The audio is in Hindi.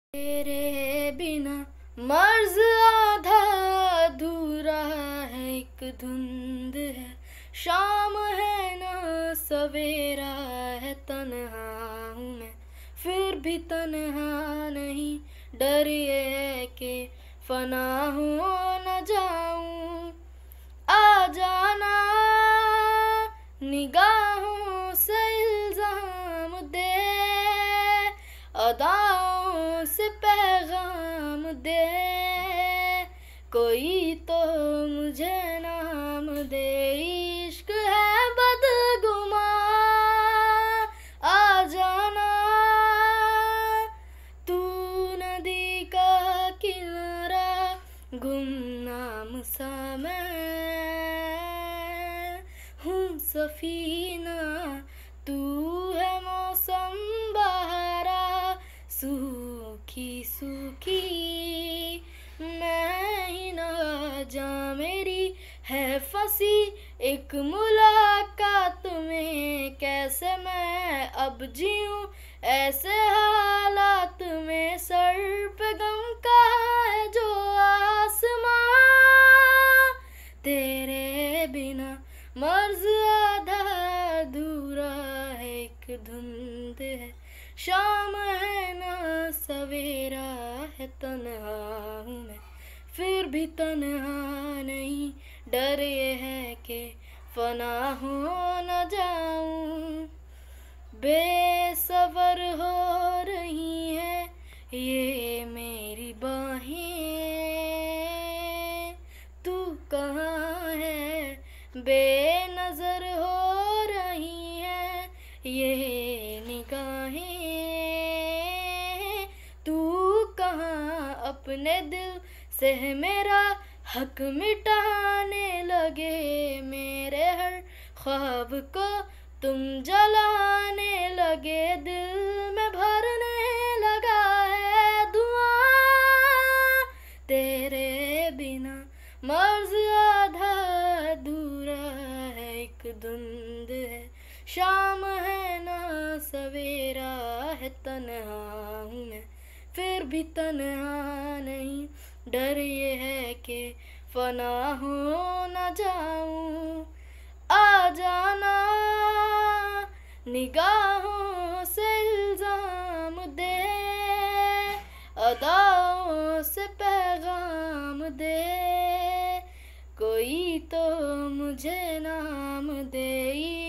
तेरे बिना मर्ज आधा अधूरा है, एक धुंध है शाम है ना सवेरा है। तन्हा हूँ मैं फिर भी तन्हा नहीं, डर ये है कि फना हो न जाऊं। आ जाना निगाहों से इल्जाम दे, अदाओं से पैगाम दे, कोई तो मुझे नाम दे। इश्क है बदगुमा, आ जाना तू नदी का किनारा, गुमनाम सा मैं हूँ सफीना, तू है मौसम बहारा, सूखी सूखी मैं ही ना जा। मेरी है फंसी एक मुलाकात में, कैसे मैं अब जीऊं ऐसे हालात में। सर पे गम का है जो आसमां, तेरे बिना मर्ज आधा अधूरा है, एक धुंध है शाम है ना सवेरा है। तन्हा हूँ मैं फिर भी तन्हा नहीं, डर ये है कि फना हो न जाऊं। बेसबर हो रही है ये मेरी बाहें, तू कहाँ है। बेनजर हो रही है ये निगाहें, तू कहाँ। अपने दिल से मेरा हक मिटाने लगे, मेरे हर ख्वाब को तुम जलाने लगे। दिल में भरने लगा है धुआं, तेरे बिना मर्ज आधा अधूरा है, एक धुंध है शाम है ना सवेरा है। तन्हा हूँ मैं फिर भी तन्हा नहीं, डर ये है कि फना हो न जाऊं। आ जाना निगाहों से इल्जाम दे, अदाओं से पैगाम दे, कोई तो मुझे नाम दे।